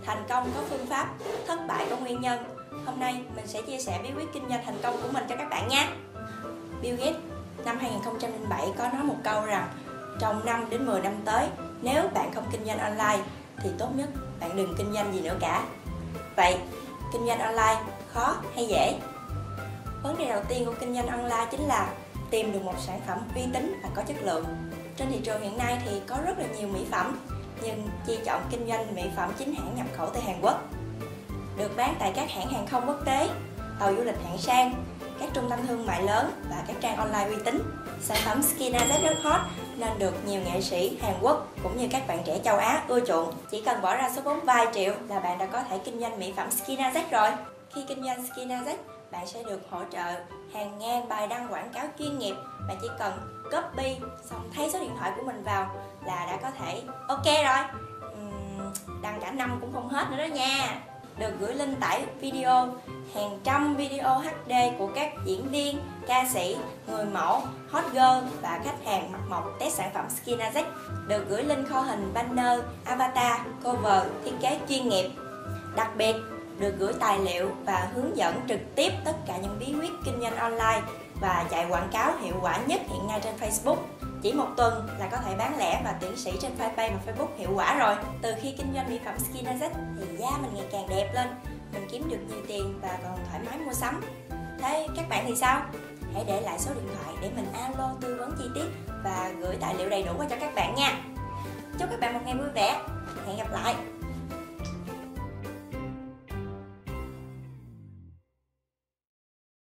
thành công có phương pháp, thất bại có nguyên nhân. Hôm nay mình sẽ chia sẻ bí quyết kinh doanh thành công của mình cho các bạn nha. Bill Gates năm 2007 có nói một câu rằng trong 5 đến 10 năm tới, nếu bạn không kinh doanh online thì tốt nhất bạn đừng kinh doanh gì nữa cả. Vậy, kinh doanh online khó hay dễ? Vấn đề đầu tiên của kinh doanh online chính là tìm được một sản phẩm uy tín và có chất lượng. Trên thị trường hiện nay thì có rất là nhiều mỹ phẩm, nhưng Chi chọn kinh doanh mỹ phẩm chính hãng nhập khẩu từ Hàn Quốc, được bán tại các hãng hàng không quốc tế, tàu du lịch hạng sang, các trung tâm thương mại lớn và các trang online uy tín. Sản phẩm Skinazet rất hot nên được nhiều nghệ sĩ Hàn Quốc cũng như các bạn trẻ châu Á ưa chuộng. Chỉ cần bỏ ra số vốn vài triệu là bạn đã có thể kinh doanh mỹ phẩm Skinazet rồi. Khi kinh doanh Skinazet, bạn sẽ được hỗ trợ hàng ngàn bài đăng quảng cáo chuyên nghiệp. Bạn chỉ cần copy xong thay số điện thoại của mình vào là đã có thể ok rồi. Đăng cả năm cũng không hết nữa đó nha. Được gửi link tải video, hàng trăm video HD của các diễn viên, ca sĩ, người mẫu, hot girl và khách hàng mặc mộc test sản phẩm Skinazet. Được gửi link kho hình banner, avatar, cover, thiết kế chuyên nghiệp. Đặc biệt, được gửi tài liệu và hướng dẫn trực tiếp tất cả những bí quyết kinh doanh online và chạy quảng cáo hiệu quả nhất hiện nay trên Facebook. Chỉ một tuần là có thể bán lẻ và tuyển sĩ trên fanpage và Facebook hiệu quả rồi. Từ khi kinh doanh mỹ phẩm Skinazet thì da mình ngày càng đẹp lên, mình kiếm được nhiều tiền và còn thoải mái mua sắm. Thế các bạn thì sao? Hãy để lại số điện thoại để mình alo tư vấn chi tiết và gửi tài liệu đầy đủ qua cho các bạn nha. Chúc các bạn một ngày vui vẻ.